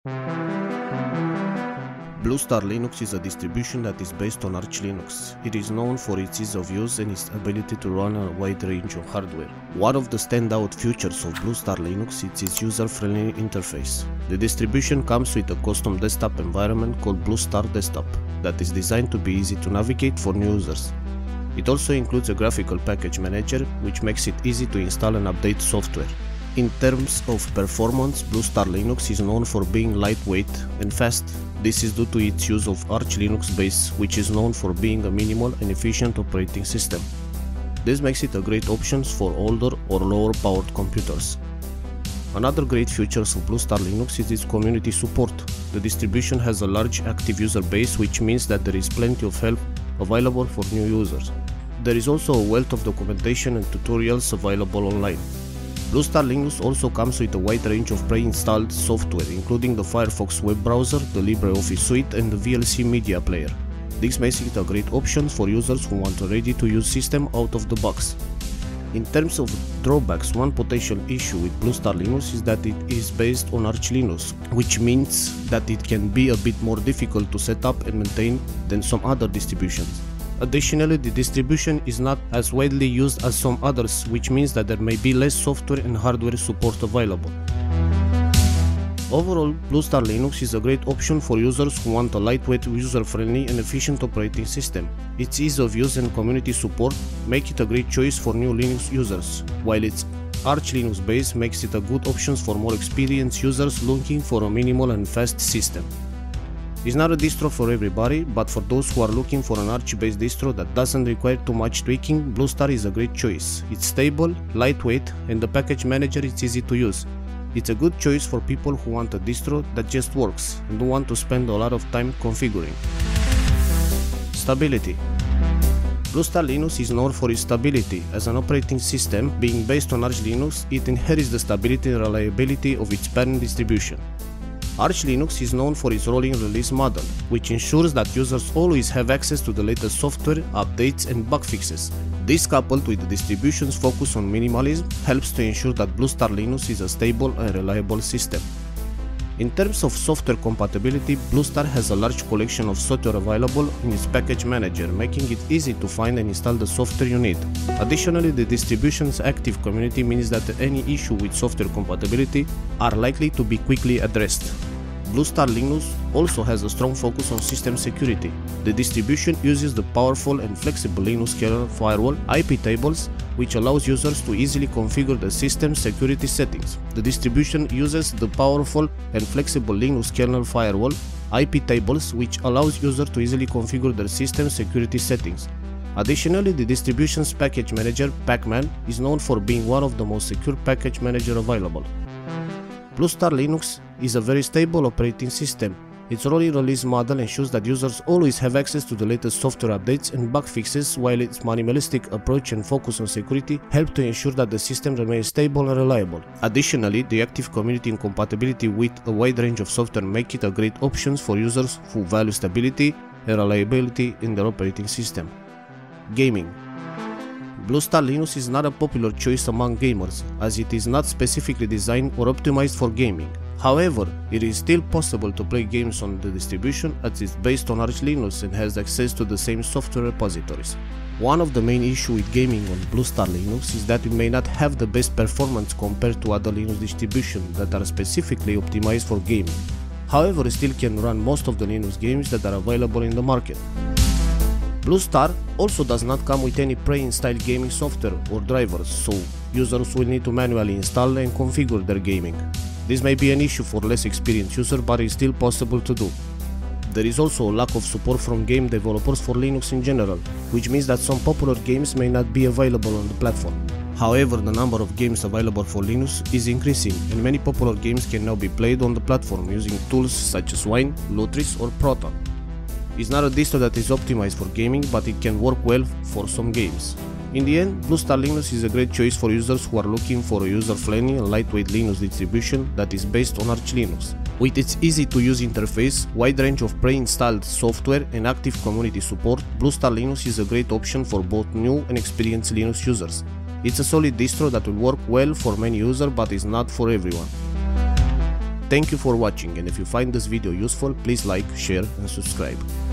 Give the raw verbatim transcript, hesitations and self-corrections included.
Bluestar Linux is a distribution that is based on Arch Linux. It is known for its ease of use and its ability to run on a wide range of hardware. One of the standout features of Bluestar Linux is its user-friendly interface. The distribution comes with a custom desktop environment called Bluestar Desktop that is designed to be easy to navigate for new users. It also includes a graphical package manager, which makes it easy to install and update software. In terms of performance, Bluestar Linux is known for being lightweight and fast. This is due to its use of Arch Linux base, which is known for being a minimal and efficient operating system. This makes it a great option for older or lower powered computers. Another great feature of Bluestar Linux is its community support. The distribution has a large active user base, which means that there is plenty of help available for new users. There is also a wealth of documentation and tutorials available online. Bluestar Linux also comes with a wide range of pre-installed software, including the Firefox web browser, the LibreOffice suite, and the V L C media player. This makes it a great option for users who want a ready-to-use system out of the box. In terms of drawbacks, one potential issue with Bluestar Linux is that it is based on Arch Linux, which means that it can be a bit more difficult to set up and maintain than some other distributions. Additionally, the distribution is not as widely used as some others, which means that there may be less software and hardware support available. Overall, Bluestar Linux is a great option for users who want a lightweight, user-friendly and efficient operating system. Its ease of use and community support make it a great choice for new Linux users, while its Arch Linux base makes it a good option for more experienced users looking for a minimal and fast system. It's not a distro for everybody, but for those who are looking for an Arch-based distro that doesn't require too much tweaking, Bluestar is a great choice. It's stable, lightweight, and the package manager is easy to use. It's a good choice for people who want a distro that just works and don't want to spend a lot of time configuring. Stability. Bluestar Linux is known for its stability. As an operating system, being based on Arch Linux, it inherits the stability and reliability of its parent distribution. Arch Linux is known for its rolling release model, which ensures that users always have access to the latest software, updates and bug fixes. This, coupled with the distribution's focus on minimalism, helps to ensure that Bluestar Linux is a stable and reliable system. In terms of software compatibility, Bluestar has a large collection of software available in its package manager, making it easy to find and install the software you need. Additionally, the distribution's active community means that any issue with software compatibility are likely to be quickly addressed. Bluestar Linux also has a strong focus on system security. The distribution uses the powerful and flexible Linux kernel firewall I P tables, which allows users to easily configure the system's security settings. The distribution uses the powerful and flexible Linux kernel firewall I P tables, which allows users to easily configure their system's security settings. Additionally, the distribution's package manager, Pacman, is known for being one of the most secure package managers available. Bluestar Linux is a very stable operating system. Its rolling release model ensures that users always have access to the latest software updates and bug fixes, while its minimalistic approach and focus on security help to ensure that the system remains stable and reliable. Additionally, the active community and compatibility with a wide range of software make it a great option for users who value stability and reliability in their operating system. Gaming. Bluestar Linux is not a popular choice among gamers, as it is not specifically designed or optimized for gaming. However, it is still possible to play games on the distribution, as it's based on Arch Linux and has access to the same software repositories. One of the main issues with gaming on Bluestar Linux is that it may not have the best performance compared to other Linux distributions that are specifically optimized for gaming. However, it still can run most of the Linux games that are available in the market. Bluestar also does not come with any pre-installed gaming software or drivers, so users will need to manually install and configure their gaming. This may be an issue for less experienced users, but it is still possible to do. There is also a lack of support from game developers for Linux in general, which means that some popular games may not be available on the platform. However, the number of games available for Linux is increasing, and many popular games can now be played on the platform using tools such as Wine, Lutris or Proton. It's not a distro that is optimized for gaming, but it can work well for some games. In the end, Bluestar Linux is a great choice for users who are looking for a user-friendly and lightweight Linux distribution that is based on Arch Linux. With its easy-to-use interface, wide range of pre-installed software and active community support, Bluestar Linux is a great option for both new and experienced Linux users. It's a solid distro that will work well for many users, but is not for everyone. Thank you for watching, and if you find this video useful, please like, share and subscribe.